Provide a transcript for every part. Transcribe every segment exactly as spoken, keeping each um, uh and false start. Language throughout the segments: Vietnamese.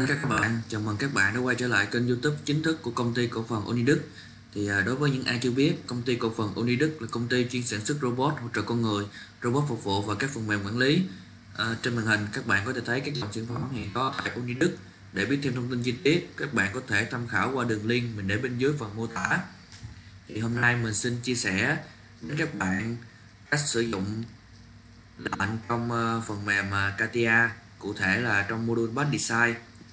các bạn, chào mừng các bạn đã quay trở lại kênh YouTube chính thức của công ty cổ phần Uniđức. Thì à, đối với những ai chưa biết, công ty cổ phần Uniđức là công ty chuyên sản xuất robot hỗ trợ con người, robot phục vụ và các phần mềm quản lý. À, trên màn hình các bạn có thể thấy các dòng sản phẩm hiện có tại Uniđức. Để biết thêm thông tin chi tiết, các bạn có thể tham khảo qua đường link mình để bên dưới phần mô tả. Thì hôm nay mình xin chia sẻ với các bạn cách sử dụng lệnh trong uh, phần mềm uh, Katia, cụ thể là trong module Bot Design.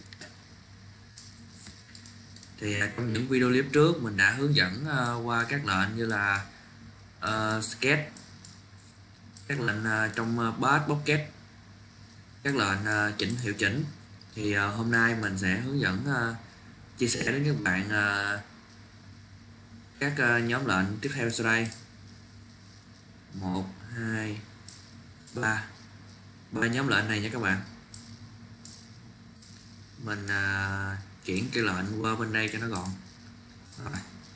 Thì trong những video clip trước mình đã hướng dẫn uh, qua các lệnh như là uh, sketch, các lệnh uh, trong uh, Bash Pocket, các lệnh uh, chỉnh hiệu chỉnh. Thì uh, hôm nay mình sẽ hướng dẫn uh, chia sẻ đến các bạn uh, các uh, nhóm lệnh tiếp theo sau đây. Một, hai, ba ba nhóm lệnh này nha các bạn. Mình uh, chuyển cái lệnh qua bên đây cho nó gọn. Rồi.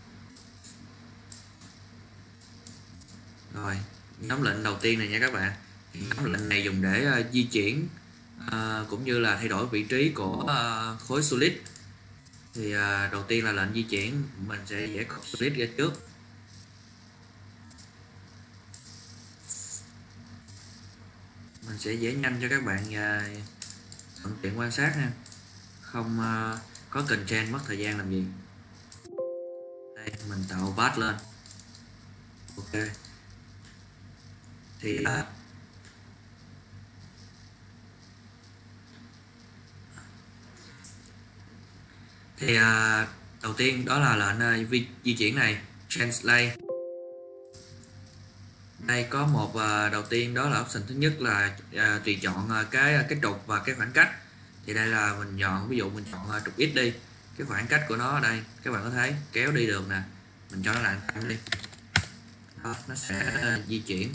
Rồi, nhóm lệnh đầu tiên này nha các bạn. Nhóm lệnh này dùng để uh, di chuyển uh, cũng như là thay đổi vị trí của uh, khối solid. Thì uh, đầu tiên là lệnh di chuyển, mình sẽ vẽ cột solid ra trước. Mình sẽ vẽ nhanh cho các bạn uh, thuận tiện quan sát ha, không uh, có cần chen mất thời gian làm gì. Đây, mình tạo path lên. Ok. Thì uh, thì uh, đầu tiên đó là lệnh uh, di chuyển này, translate. Đây có một uh, đầu tiên đó là option thứ nhất là uh, tùy chọn uh, cái cái trục và cái khoảng cách. Thì đây là mình chọn, ví dụ mình chọn uh, trục x đi, cái khoảng cách của nó ở đây các bạn có thấy kéo đi được nè, mình cho nó là tăng đi. Đó, nó sẽ uh, di chuyển.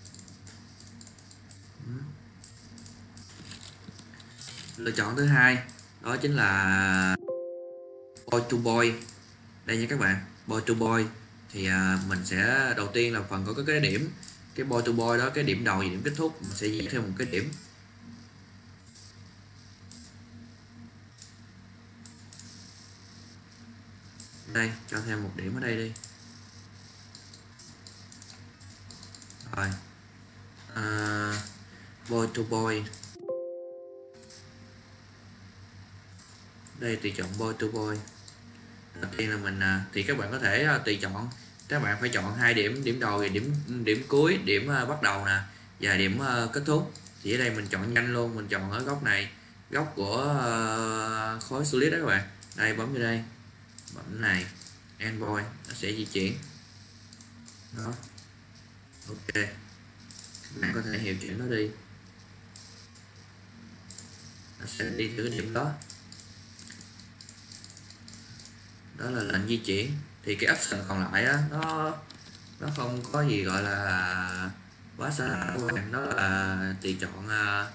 Lựa chọn thứ hai đó chính là boy to boy. Đây nha các bạn, boy to boy thì uh, mình sẽ đầu tiên là phần có cái điểm, cái boy to boy đó, cái điểm đầu và điểm kết thúc mình sẽ vẽ theo một cái điểm. Đây, cho thêm một điểm ở đây đi. Rồi, uh, boy to boy. Đây tùy chọn boy to boy. Đầu tiên là mình thì các bạn có thể tùy chọn, các bạn phải chọn hai điểm, điểm đầu và điểm điểm cuối, điểm bắt đầu nè và điểm kết thúc. Thì ở đây mình chọn nhanh luôn, mình chọn ở góc này, góc của khối solid đó các bạn. Đây, bấm vào đây, bấm này endpoint, nó sẽ di chuyển. Đó. Ok, các bạn có thể hiệu chỉnh nó đi, nó sẽ đi từ cái điểm đó. Đó là lệnh di chuyển. Thì cái option còn lại á, nó nó không có gì gọi là quá xa các bạn, nó là tùy chọn uh,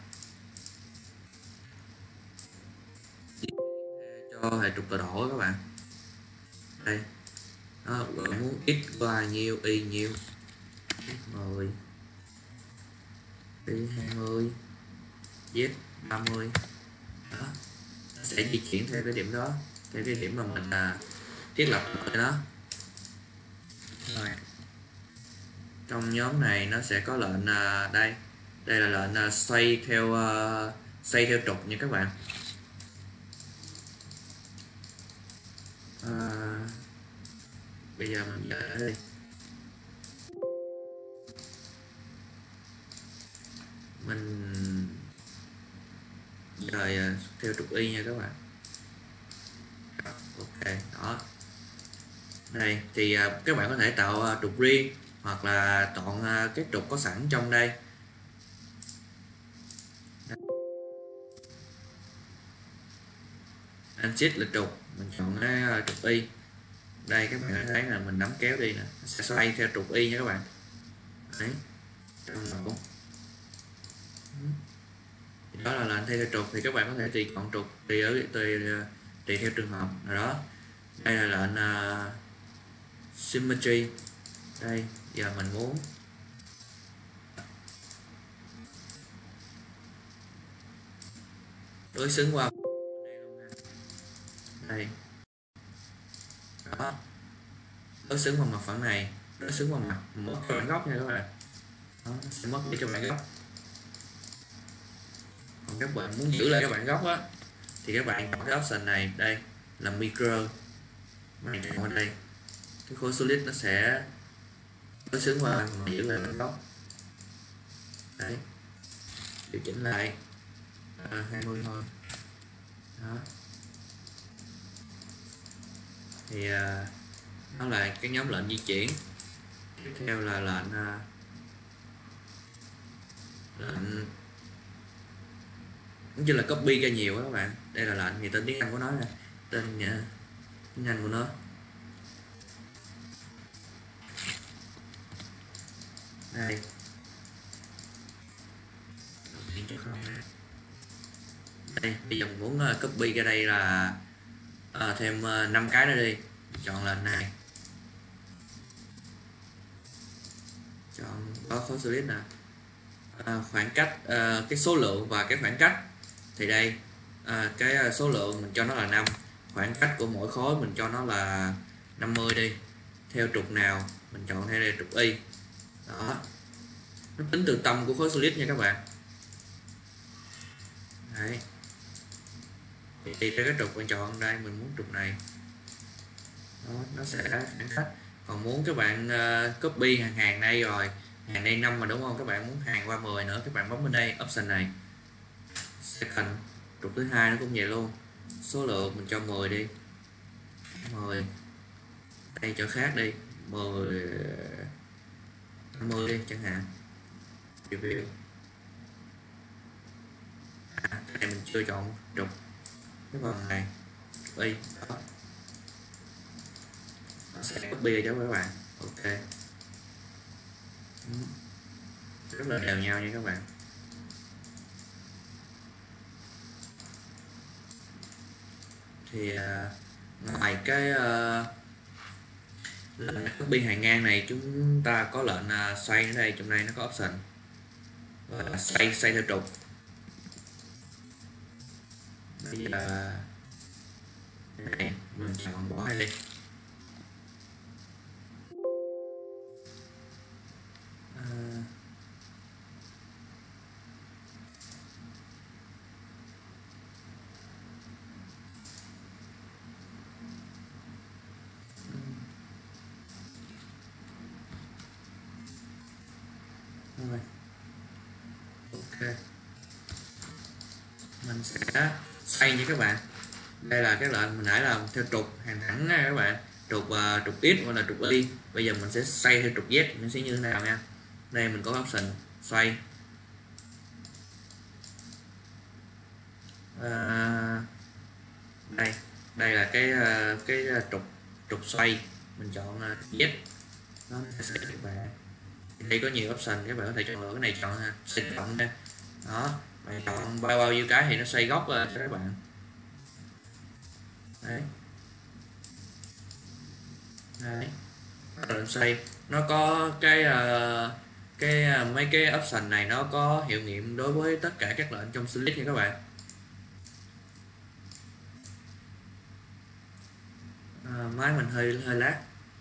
cho hệ trục tọa độ các bạn. Đây nó bạn muốn x y nhiêu, y nhiêu, mười, y hai mươi, z ba mươi. Đó, nó sẽ di chuyển theo cái điểm đó, theo cái điểm mà mình uh, thiết lập cho nó. Rồi. Trong nhóm này nó sẽ có lệnh uh, đây đây là lệnh uh, xoay theo uh, xoay theo trục nha các bạn. Uh, bây giờ mình vẽ đi, mình rồi uh, theo trục y nha các bạn. Ok, đó. Đây thì uh, các bạn có thể tạo uh, trục riêng hoặc là chọn uh, các trục có sẵn trong đây. Uncheck là trục, mình chọn cái uh, trục y. Đây các bạn thấy là mình nắm kéo đi nè, sẽ xoay theo trục y nha các bạn. Đấy, đó là lệnh thay theo trục. Thì các bạn có thể tùy chọn trục tùy ở tùy tùy theo trường hợp nào đó. Đây là lệnh uh, symmetry. Đây giờ mình muốn đối xứng qua đây đó, đối xứng vào mặt phẳng này, đối xứng vào mặt mất cái bản gốc nha các bạn. Đó, nó sẽ mất đi cái bản gốc. Còn các bạn muốn giữ lại cái bản gốc á thì các bạn chọn cái option này, đây là micro, mình chọn ở đây, cái khối solid nó sẽ đối xứng vào mà giữ lại bản gốc. Đấy, điều chỉnh lại à, hai mươi thôi. Đó, thì à, nó là cái nhóm lệnh di chuyển. Tiếp theo là lệnh à, lệnh cũng như là copy ra nhiều đó các bạn. Đây là lệnh thì tên tiếng Anh của nó nè, tên uh, tiếng Anh của nó. Đây, đây bây giờ mình muốn uh, copy ra đây là uh, thêm uh, năm cái nữa đi, chọn lệnh này, chọn có khối solid nè, uh, khoảng cách uh, cái số lượng và cái khoảng cách thì đây à, cái số lượng mình cho nó là năm, khoảng cách của mỗi khối mình cho nó là năm mươi đi, theo trục nào mình chọn theo đây trục y. Đó, nó tính từ tâm của khối solid nha các bạn. Đấy, thì theo cái trục mình chọn đây, mình muốn trục này. Đó, nó sẽ khoảng cách. Còn muốn các bạn uh, copy hàng hàng đây rồi, hàng đây năm mà đúng không, các bạn muốn hàng qua mười nữa, các bạn bấm bên đây option này second, trục thứ hai nó cũng vậy luôn, số lượng mình cho mười đi, mười, đây cho khác đi, mười, năm mươi đi chẳng hạn. Review à, cái này mình chưa chọn trục cái phần này y đó, nó sẽ copy cho các bạn. Ok, rất là đều nhau nha các bạn. Thì uh, ngoài cái uh, lệnh copy hàng ngang này, chúng ta có lệnh uh, xoay ở đây, trong đây nó có option và xoay xoay theo trục. Bây giờ này mình chọn bỏ hai đi. Uh, Rồi. Ok, mình sẽ xoay nha các bạn. Đây là cái lệnh mình nãy làm theo trục hàng thẳng nha các bạn, trục uh, trục x hoặc là trục y. Bây giờ mình sẽ xoay theo trục z, nó sẽ như thế nào nha. Đây mình có option xoay, uh, đây đây là cái uh, cái trục trục xoay, mình chọn uh, z, nó sẽ các bạn. Đây có nhiều option, các bạn có thể chọn lựa cái này, chọn xoay cộng nha. Đó, bạn chọn bao bao nhiêu cái thì nó xoay góc cho các bạn. Đấy, đấy, lệnh xoay nó có cái uh, cái uh, mấy cái option này nó có hiệu nghiệm đối với tất cả các lệnh trong Solid nha các bạn. Uh, máy mình hơi hơi lát.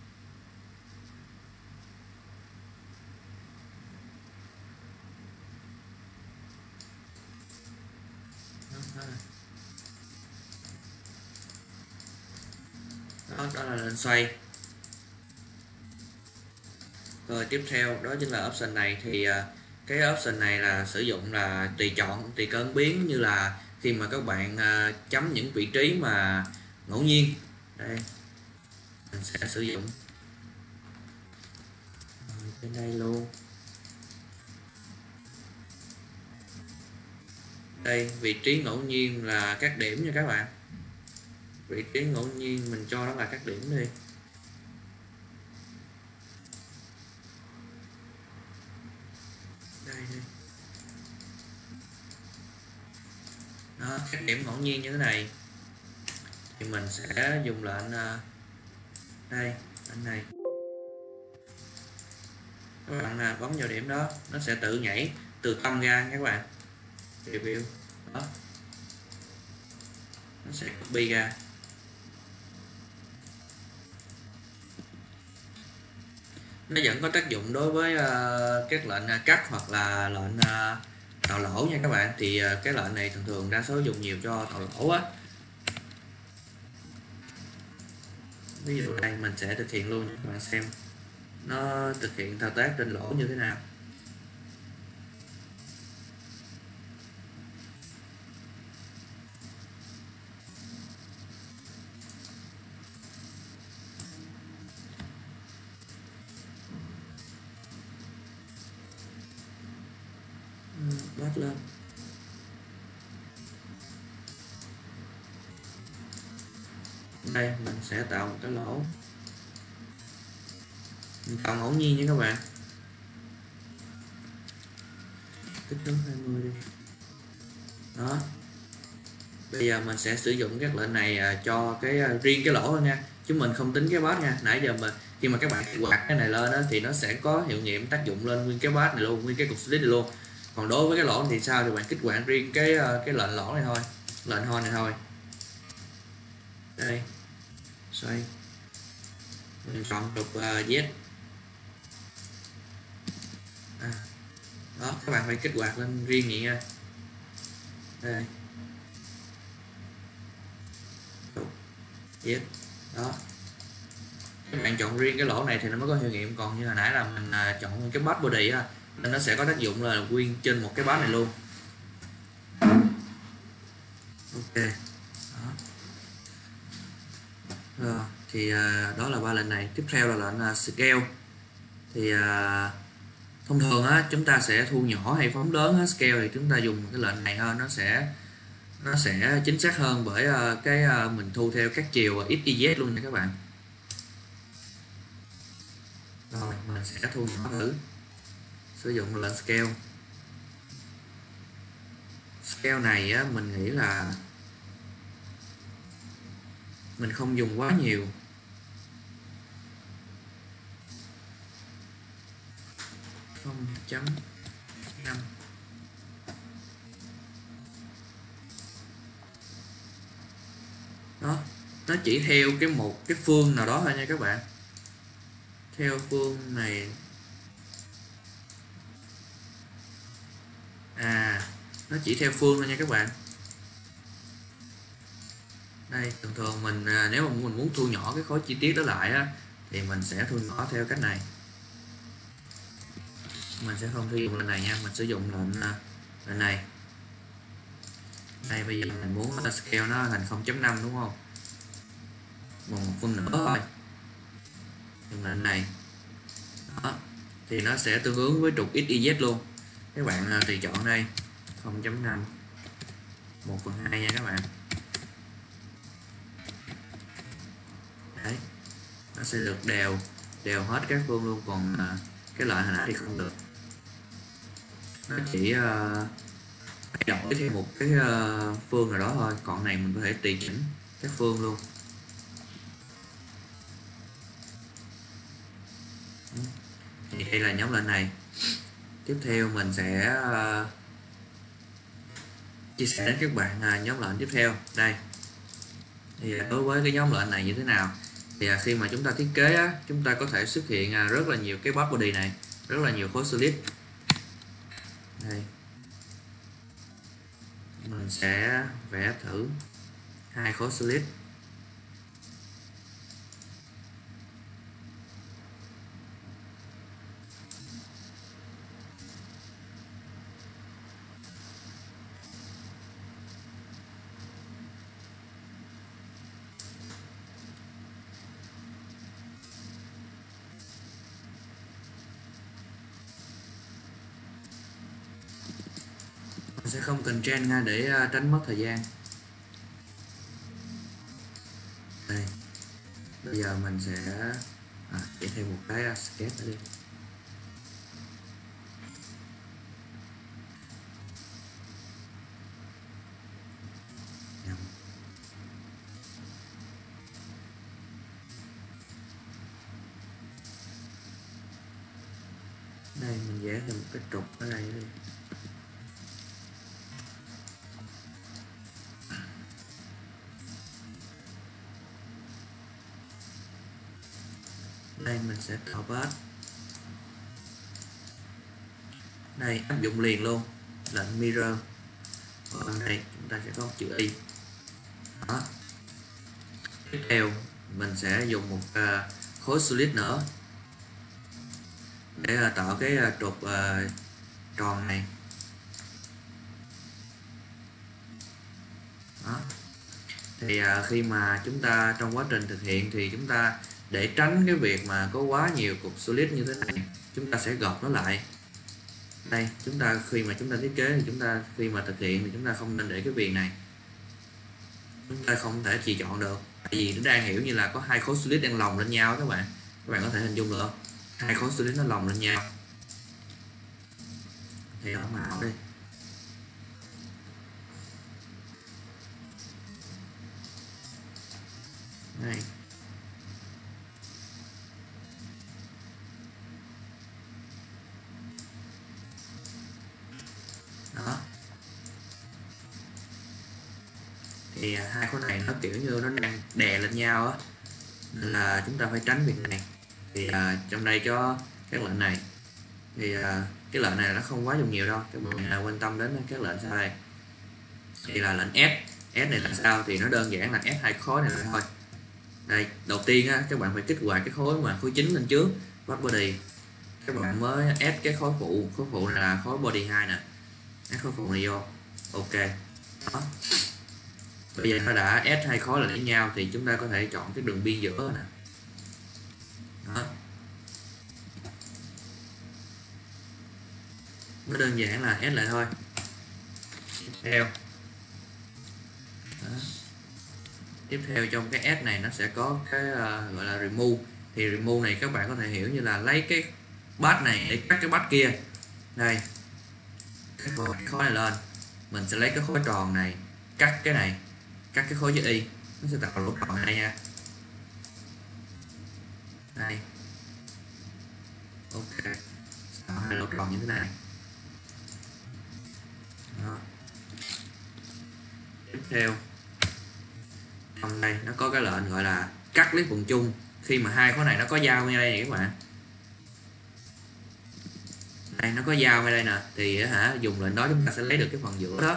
Đó, đó là lệnh xoay. Rồi tiếp theo đó chính là option này, thì uh, cái option này là sử dụng là tùy chọn tùy cơ ứng biến, như là khi mà các bạn uh, chấm những vị trí mà ngẫu nhiên. Đây mình sẽ sử dụng rồi, bên đây luôn. Đây vị trí ngẫu nhiên là các điểm nha các bạn, vị trí ngẫu nhiên mình cho đó là các điểm đi. Đây đi. Đó, các điểm ngẫu nhiên như thế này thì mình sẽ dùng lệnh uh, đây lệnh này, các bạn uh, bấm vào điểm đó nó sẽ tự nhảy từ tâm ra các bạn. Review đó, nó sẽ copy ra. nó vẫn có tác dụng đối với uh, các lệnh uh, cắt hoặc là lệnh uh, tạo lỗ nha các bạn. Thì uh, cái lệnh này thường thường đa số dùng nhiều cho tạo lỗ á. Ví dụ đây mình sẽ thực hiện luôn cho các bạn xem nó thực hiện thao tác trên lỗ như thế nào. Bắt lên. Đây mình sẽ tạo một cái lỗ, mình tạo ngẫu nhiên nha các bạn, kích thước hai mươi đi. Đó, bây giờ mình sẽ sử dụng các lệnh này cho cái riêng cái lỗ thôi nha, chứ mình không tính cái bát nha. Nãy giờ mà khi mà các bạn quạt cái này lên đó, thì nó sẽ có hiệu nghiệm tác dụng lên nguyên cái bát này luôn, nguyên cái cục slit này luôn. Còn đối với cái lỗ thì sao, thì bạn kích hoạt riêng cái cái lệnh lỗ này thôi, lệnh hoi này thôi. Đây, xoay, mình chọn trục uh, Z. À, đó, các bạn phải kích hoạt lên riêng vậy nha. Đây, trục Z. Đó, các bạn chọn riêng cái lỗ này thì nó mới có hiệu nghiệm. Còn như hồi nãy là mình uh, chọn cái bát body á, nên nó sẽ có tác dụng là nguyên trên một cái bát này luôn. Ok. Đó. Rồi, thì uh, đó là ba lệnh này. Tiếp theo là lệnh uh, scale. Thì uh, thông thường á, chúng ta sẽ thu nhỏ hay phóng lớn á, scale thì chúng ta dùng cái lệnh này hơn, nó sẽ nó sẽ chính xác hơn, bởi uh, cái uh, mình thu theo các chiều uh, x y z luôn nha các bạn. Rồi mình sẽ thu nhỏ thử, sử dụng lệnh scale. Scale này á, mình nghĩ là mình không dùng quá nhiều. không chấm năm. Đó, nó chỉ theo cái một cái phương nào đó thôi nha các bạn. Theo phương này. À, nó chỉ theo phương thôi nha các bạn. Đây, thường thường mình nếu mà mình muốn thu nhỏ cái khối chi tiết đó lại á, thì mình sẽ thu nhỏ theo cách này. Mình sẽ không sử dụng lệnh này nha, mình sử dụng lệnh lệnh này. Đây, bây giờ mình muốn scale nó thành không chấm năm đúng không, một phân nữa thôi, dùng lệnh này. Đó, thì nó sẽ tương ứng với trục x y z luôn. Các bạn tùy chọn đây, không chấm năm, một phần hai nha các bạn. Đấy, nó sẽ được đều đều hết các phương luôn. Còn cái loại hồi nãy thì không được, nó chỉ uh, thay đổi thêm một cái uh, phương nào đó thôi. Còn này mình có thể tùy chỉnh các phương luôn. Thì đây là nhóm lệnh này. Tiếp theo mình sẽ uh, chia sẻ đến các bạn uh, nhóm lệnh tiếp theo. Đây, thì đối với cái nhóm lệnh này như thế nào, thì uh, khi mà chúng ta thiết kế á, chúng ta có thể xuất hiện uh, rất là nhiều cái box body này, rất là nhiều khối solid. Đây, mình sẽ vẽ thử hai khối solid. Mình sẽ không cần trend nha, để tránh mất thời gian. Đây, bây giờ mình sẽ à, chỉ thêm một cái sketch nữa đi. Đây, mình vẽ thêm một cái trục ở đây đi. Đây mình sẽ tạo path. Đây, áp dụng liền luôn lệnh mirror. Ở đây chúng ta sẽ có chữ y. Đó. Tiếp theo mình sẽ dùng một uh, khối solid nữa để uh, tạo cái uh, trục uh, tròn này. Đó. Thì uh, khi mà chúng ta trong quá trình thực hiện thì chúng ta để tránh cái việc mà có quá nhiều cục solid như thế này, chúng ta sẽ gọt nó lại. Đây, chúng ta khi mà chúng ta thiết kế thì chúng ta khi mà thực hiện thì chúng ta không nên để cái viền này, chúng ta không thể chỉ chọn được, tại vì nó đang hiểu như là có hai khối solid đang lồng lên nhau các bạn các bạn có thể hình dung được không? Hai khối solid nó lồng lên nhau thì ở màu đi. Đây. Đó. Thì hai khối này nó kiểu như nó đang đè lên nhau á, nên là chúng ta phải tránh việc này. Thì à, trong đây có các lệnh này thì à, cái lệnh này nó không quá dùng nhiều đâu, các bạn à, quan tâm đến các lệnh sau đây. Thì là lệnh S. S này là sao? Thì nó đơn giản là S hai khối này thôi. Đây, đầu tiên á, các bạn phải kích hoạt cái khối mà khối chính lên trước, back body. Các bạn mới add cái khối phụ, khối phụ này là khối body hai nè. Add khối phụ này vô. Ok. Đó. Bây giờ nó đã add hai khối lại với nhau thì chúng ta có thể chọn cái đường biên giữa nè. Đó. Nó đơn giản là add lại thôi. Tiếp theo. Đó. Tiếp theo trong cái add này nó sẽ có cái uh, gọi là remove. Thì remove này các bạn có thể hiểu như là lấy cái batch này để cắt cái batch kia. Đây, cái khối này lên, mình sẽ lấy cái khối tròn này cắt cái này, cắt cái khối chữ y, nó sẽ tạo lỗ tròn này nha. Đây, ok, tạo hai lỗ tròn như thế này. Đó. Tiếp theo trong đây nó có cái lệnh gọi là cắt lấy phần chung. Khi mà hai khối này nó có dao ngay đây này các bạn, đây nó có dao ngay đây nè, thì hả dùng lệnh đó chúng ta sẽ lấy được cái phần giữa đó.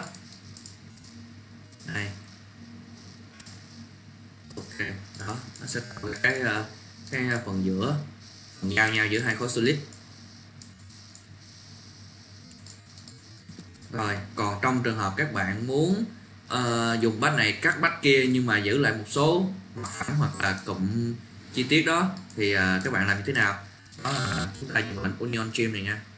Đây, ok, đó nó sẽ tạo cái cái phần giữa, phần giao nhau giữa hai khối solid. Rồi, còn trong trường hợp các bạn muốn uh, dùng batch này cắt batch kia nhưng mà giữ lại một số mặt phẳng hoặc là cụm chi tiết đó thì uh, các bạn làm như thế nào? Đó là chúng ta dùng lệnh onion trim này nha.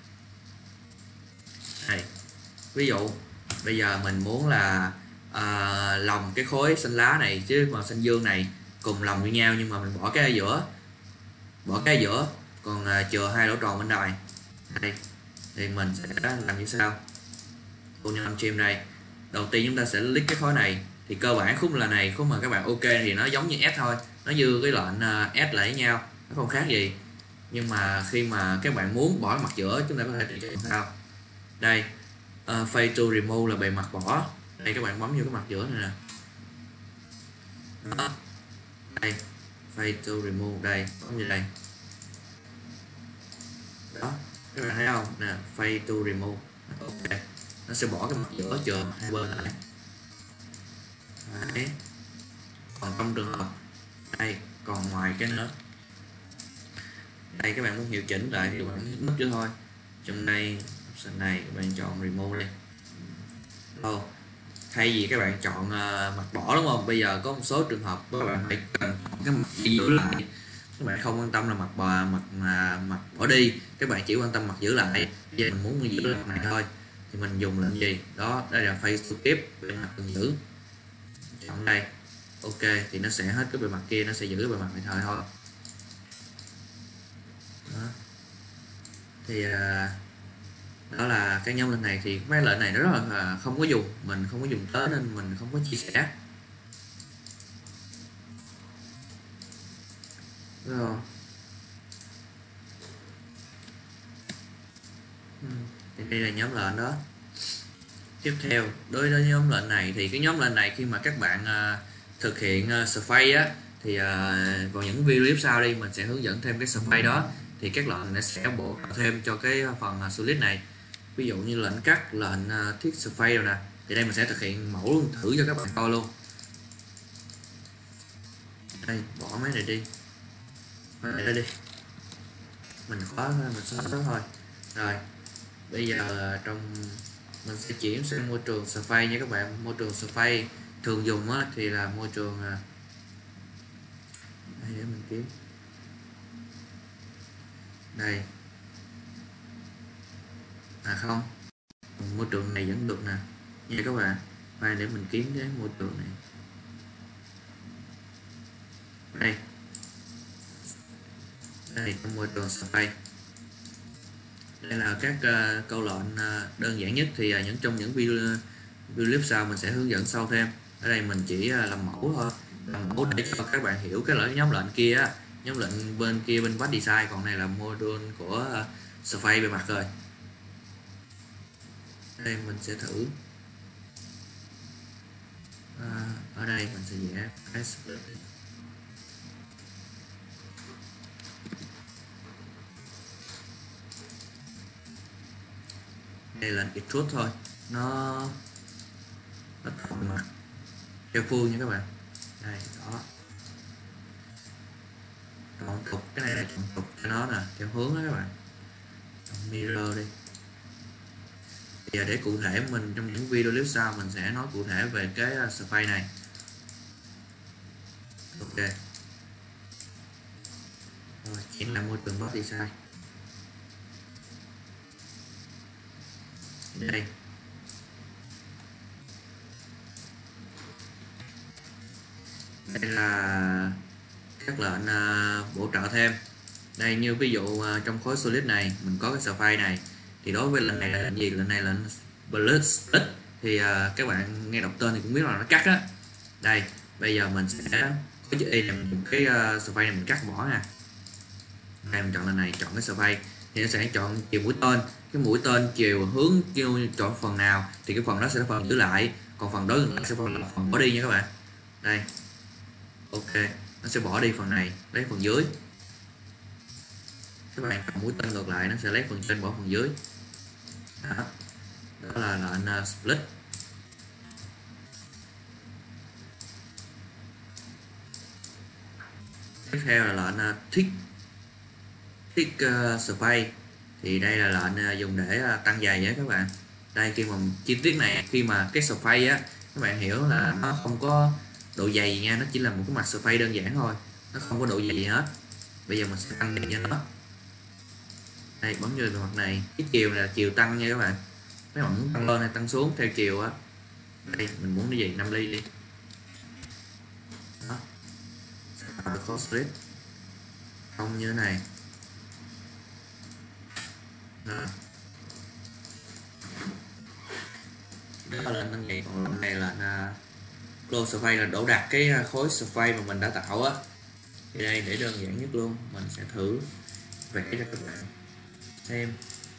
Đây. Ví dụ bây giờ mình muốn là uh, lồng cái khối xanh lá này chứ màu xanh dương này cùng lồng với nhau, nhưng mà mình bỏ cái ở giữa, bỏ cái ở giữa còn uh, chừa hai lỗ tròn bên ngoài. Đây thì mình sẽ làm như sau. Onion trim này, đầu tiên chúng ta sẽ click cái khối này, thì cơ bản khúc là này, khúc mà các bạn ok thì nó giống như S thôi, nó như cái lệnh uh, S lại với nhau, nó không khác gì. Nhưng mà khi mà các bạn muốn bỏ mặt giữa, chúng ta có thể tùy chọn sao. Đây, uh, fade to remove là bề mặt bỏ. Đây các bạn bấm vô cái mặt giữa này nè. Đó. Đây, fade to remove, đây, bấm vào đây. Đó, các bạn thấy không? Nè, fade to remove. Ok, nó sẽ bỏ cái mặt giữa chừa hai bên lại. Đấy. Còn trong trường hợp đây còn ngoài cái nữa, đây các bạn muốn hiệu chỉnh lại thì các bạn nút chứ thôi. Trong đây option này các bạn chọn remove đây. Oh, thay vì các bạn chọn uh, mặt bỏ đúng không? Bây giờ có một số trường hợp các bạn phải cần cái mặt giữ lại, các bạn không quan tâm là mặt bò mặt mà mặt bỏ đi, các bạn chỉ quan tâm mặt giữ lại. Bây giờ mình muốn giữ lại này thôi thì mình dùng lệnh gì? Đó, đây là face to tiếp, bề mặt cần giữ. Chọn đây. Ok, thì nó sẽ hết cái bề mặt kia, nó sẽ giữ cái bề mặt này thời thôi. Đó. Thì uh, đó là cái nhóm lệnh này, thì mấy lệnh này nó rất là không có dùng, mình không có dùng tới nên mình không có chia sẻ. Rồi. Thì đây là nhóm lệnh đó. Tiếp theo, đối với nhóm lệnh này thì cái nhóm lệnh này khi mà các bạn uh, thực hiện uh, surface á, thì uh, vào những video clip sau đi mình sẽ hướng dẫn thêm cái surface đó, thì các lệnh nó sẽ bổ thêm cho cái phần uh, solid này. ví dụ như lệnh cắt, lệnh uh, thiết surface rồi nè. Thì đây mình sẽ thực hiện mẫu luôn, thử cho các bạn coi luôn. Đây, bỏ mấy này đi, mấy này đi, mình khóa mình xóa đó thôi. Rồi bây giờ trong mình sẽ chuyển sang môi trường surface nha các bạn. Môi trường surface thường dùng á, thì là môi trường đây, để mình kiếm đây, à không, môi trường này vẫn được nè nha các bạn. Đây, để mình kiếm cái môi trường này đây, đây trong môi trường surface. Đây là các uh, câu lệnh uh, đơn giản nhất, thì uh, những trong những video, video clip sau mình sẽ hướng dẫn sâu thêm. Ở đây mình chỉ uh, làm mẫu thôi, làm mẫu để cho các bạn hiểu cái loại nhóm lệnh kia á. Nhóm lệnh bên kia bên Path Design, còn này là module của uh, surface bề mặt rồi. Đây mình sẽ thử à, ở đây mình sẽ vẽ cái split. Đây là extrude thôi, nó nó thuận mặt theo phương nha các bạn. Đây đó, chọn trục, cái này là chọn trục cho nó nè, theo hướng đó các bạn. Chọn mirror đi. Bây giờ để cụ thể mình trong những video clip sau mình sẽ nói cụ thể về cái surface này. Ok rồi, chuyển lại môi trường Path Design. Đây đây là các lệnh uh, bổ trợ thêm. Đây như ví dụ uh, trong khối solid này mình có cái surface này, thì đối với lệnh này là lệnh gì? Lệnh này là lệnh split, thì uh, các bạn nghe đọc tên thì cũng biết là nó cắt á. Đây bây giờ mình sẽ có đây là cái uh, surface này mình cắt bỏ nè. Đây mình chọn lệnh này, chọn cái surface thì nó sẽ chọn chiều mũi tên, cái mũi tên chiều hướng kêu chọn phần nào thì cái phần đó sẽ là phần giữ lại, còn phần đối ngược sẽ phần phần bỏ đi nha các bạn. Đây ok, nó sẽ bỏ đi phần này, lấy phần dưới. Các bạn chọn mũi tên ngược lại, nó sẽ lấy phần trên bỏ phần dưới. Đó, đó là lệnh uh, split. Tiếp theo là lệnh uh, thick thick uh, surface, thì đây là lệnh uh, dùng để uh, tăng dày nhé các bạn. Đây khi mà chi tiết này, khi mà cái surface á, các bạn hiểu là nó không có độ dày gì nha, nó chỉ là một cái mặt surface đơn giản thôi, nó không có độ dày gì hết. Bây giờ mình sẽ tăng dày cho nó. Đây bấm vô mặt này, cái chiều này là chiều tăng nha các bạn. Các bạn muốn tăng lên hay tăng xuống theo chiều á. Đây mình muốn cái gì năm ly đi. Đó, tạo được split không như thế này. Đó, đó là lên tăng dày, còn lần này là close surface là đổ đặt cái khối surface mà mình đã tạo á. Thì đây để đơn giản nhất luôn, mình sẽ thử vẽ cho các bạn xem.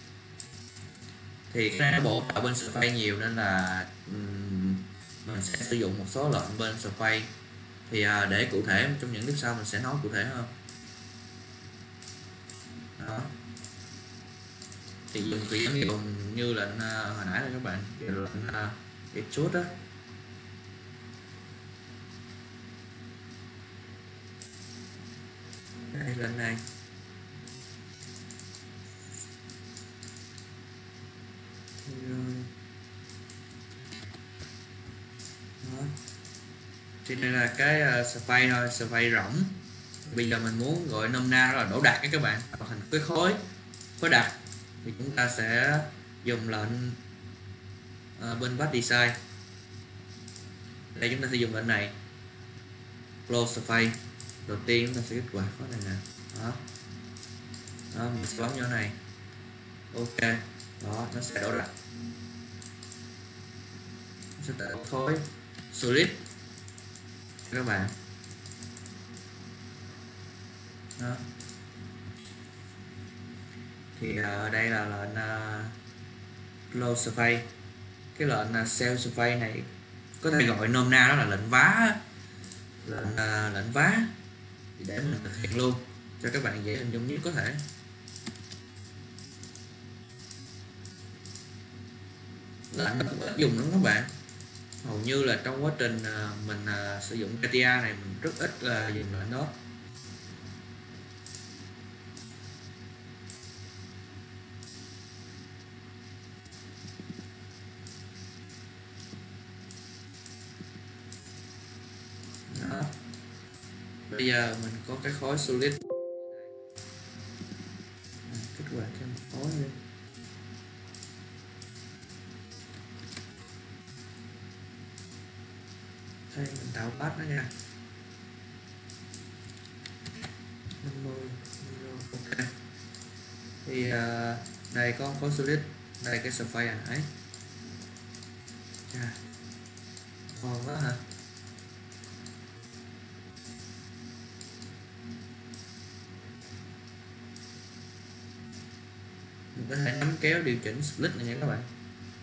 Thì cái này bộ ở bên surface nhiều nên là um, mình sẽ sử dụng một số lệnh bên surface. Thì uh, để cụ thể trong những clip sau mình sẽ nói cụ thể hơn. Đó, thì dùng cái giống như, như lệnh uh, hồi nãy là các bạn, lệnh uh, extrude đó. Đây lệnh này đó. Thì đây là cái uh, surface thôi, surface rỗng. Bây giờ mình muốn gọi nôm na đó là đổ đặt các bạn, tạo thành cái khối khối đặt, thì chúng ta sẽ dùng lệnh uh, bên Path Design. Đây chúng ta sẽ dùng lệnh này, close surface. Đầu tiên chúng ta sẽ kết quả khối này nè. Đó, đó mình sẽ bấm vô này. Ok, đó nó sẽ đổ đặt, nó sẽ tạo khối solid các bạn. Đó, thì ở đây là lệnh uh, close surface. Cái lệnh uh, cell surface này có thể gọi nôm na đó là lệnh vá, lệnh uh, lệnh vá. Thì để mình thực hiện luôn cho các bạn dễ hình dung nhất có thể. lệnh nó cũng ít dùng lắm các bạn. Hầu như là trong quá trình mình sử dụng ca tê a này mình rất ít là dùng lệnh đó. Đó. Bây giờ mình có cái khối solid, kích hoạt thêm một khối đi. Đây mình tạo path nó nha, năm mươi, ok. Thì uh, đây có khối solid, đây cái sphere ấy, chà, còn quá hả? Mình có thể nắm kéo điều chỉnh split này nha các bạn.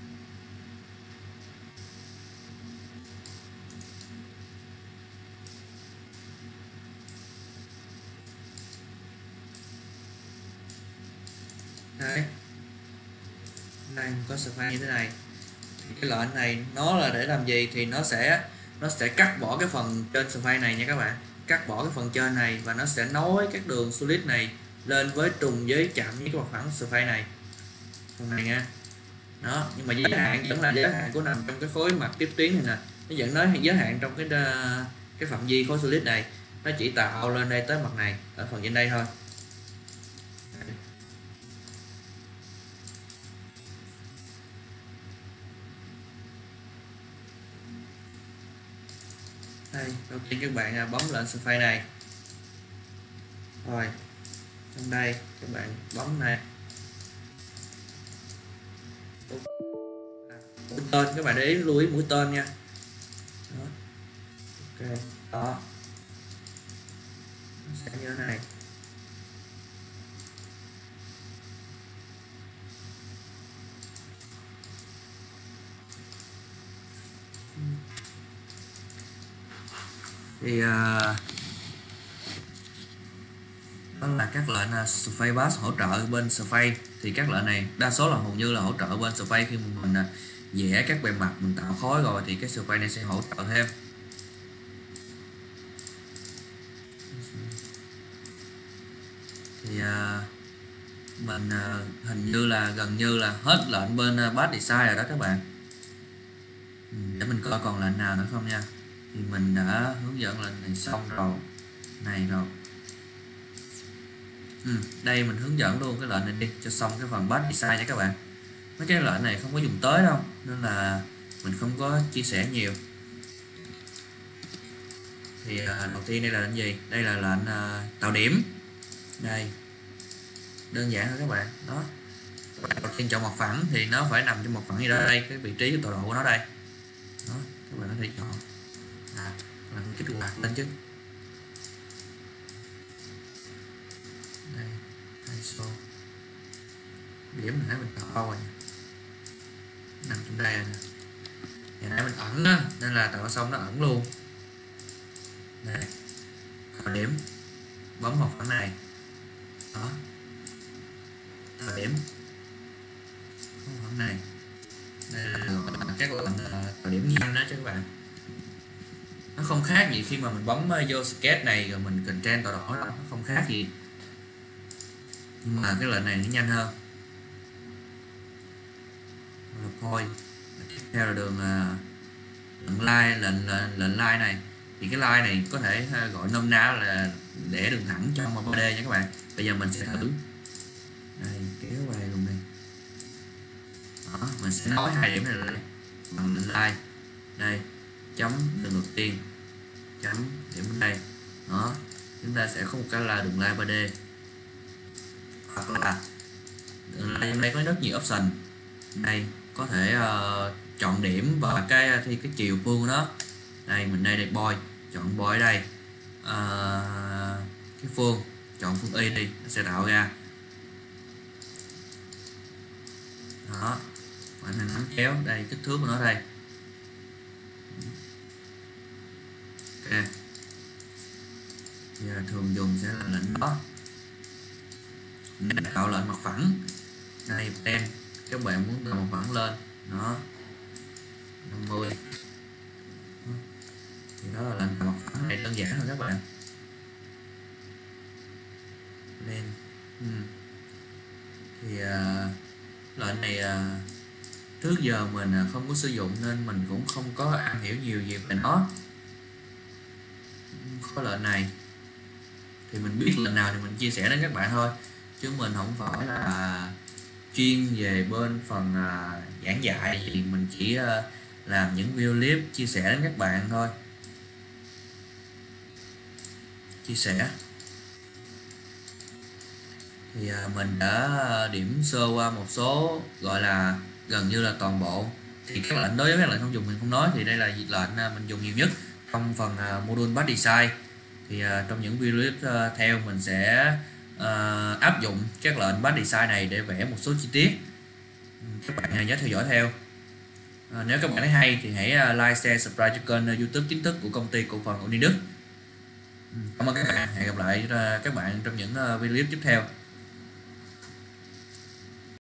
Đấy, đây có spline như thế này. Thì cái lệnh này nó là để làm gì thì nó sẽ nó sẽ cắt bỏ cái phần trên spline này nha các bạn, cắt bỏ cái phần trên này và nó sẽ nối các đường solid này lên với trùng với chạm với cái mặt phẳng spline này, phần này nha. Đó, nhưng mà giới hạn vẫn là giới hạn của nằm trong cái khối mặt tiếp tuyến này nè, nó vẫn nói giới hạn trong cái cái phạm vi khối solid này, nó chỉ tạo lên đây tới mặt này ở phần trên đây thôi. Đây, đầu tiên các bạn bấm lên sphere này, rồi trong đây các bạn bấm này, mũi tên, các bạn để ý lưu ý mũi tên nha. Đó. Ok, đó nó sẽ như thế này. Thì uh, đó là các lệnh uh, sphere path hỗ trợ bên sphere. Thì các lệnh này đa số là hầu như là hỗ trợ bên sphere. Khi mà mình uh, vẽ các bề mặt mình tạo khối rồi thì cái sphere này sẽ hỗ trợ thêm. Thì uh, mình uh, hình như là gần như là hết lệnh bên uh, path design rồi đó các bạn. Để mình coi còn lệnh nào nữa không nha. Thì mình đã hướng dẫn lệnh này xong rồi, này rồi. Ừ, đây mình hướng dẫn luôn cái lệnh này đi cho xong cái phần path design nha các bạn. Mấy cái lệnh này không có dùng tới đâu nên là mình không có chia sẻ nhiều. Thì uh, đầu tiên đây là lệnh gì? Đây là lệnh uh, tạo điểm. Đây, đơn giản thôi các bạn. Đó, đầu tiên chọn mặt phẳng thì nó phải nằm trong mặt phẳng gì đó, đây cái vị trí cái tọa độ của nó đây. Đó, các bạn có thể chọn à, làm kích hoạt lên chứ. Đây, i ét o điểm nãy mình tạo rồi, nằm trong đây nè. Ngày nãy mình ẩn đó, nên là tạo xong nó ẩn luôn. Đây, tạo điểm, bấm một khoảng này, đó, tạo điểm, bấm khoảng này. Đây là các lệnh tạo điểm nhanh đó chứ các bạn. Nó không khác gì khi mà mình bấm vô sketch này rồi mình control tọa độ, nó không khác gì, nhưng mà cái lệnh này nó nhanh hơn. Point tiếp theo là đường lệnh line, lệnh lệnh line này thì cái line này có thể gọi nôm na là để đường thẳng trong ba D nha các bạn. Bây giờ mình sẽ thử đây, kéo về luôn đây. Đó, mình sẽ nối hai điểm này lại bằng lệnh line. Đây, chấm đường đầu tiên, chấm điểm bên đây. Đó, chúng ta sẽ có một cái là đường line ba D, hoặc là đường line đây có rất nhiều option. Đây có thể uh, chọn điểm và cái thì cái chiều phương của nó. Đây mình đây đây boy, chọn boy ở đây, uh, cái phương chọn phương y đi, nó sẽ tạo ra. Đó, bạn nắm kéo đây kích thước của nó đây. Ok, giờ thường dùng sẽ là lệnh đó. Mình tạo lệnh mặt phẳng đây, tem các bạn muốn tạo mặt phẳng lên. Đó, năm mươi. Thì đó là lệnh tạo mặt phẳng này, đơn giản thôi các bạn. Lên ừ. Thì uh, lệnh này uh, trước giờ mình uh, không có sử dụng nên mình cũng không có am hiểu nhiều gì về nó. Có lệnh này thì mình biết lệnh nào thì mình chia sẻ đến các bạn thôi, chứ mình không phải là chuyên về bên phần uh, giảng dạy gì, mình chỉ uh, làm những video clip chia sẻ đến các bạn thôi. Chia sẻ thì uh, mình đã điểm sơ qua một số, gọi là gần như là toàn bộ. Thì các lệnh đối với các lệnh không dùng mình không nói, thì đây là lệnh uh, mình dùng nhiều nhất trong phần uh, module Batch Design. Thì uh, trong những video clip uh, theo mình sẽ uh, áp dụng các lệnh Batch Design này để vẽ một số chi tiết. Các bạn nhớ theo dõi theo. Uh, nếu các bạn thấy hay thì hãy uh, like, share, subscribe cho kênh uh, YouTube chính thức của công ty cổ phần Unidux. Cảm ơn các bạn. Hẹn gặp lại uh, các bạn trong những uh, video clip tiếp theo.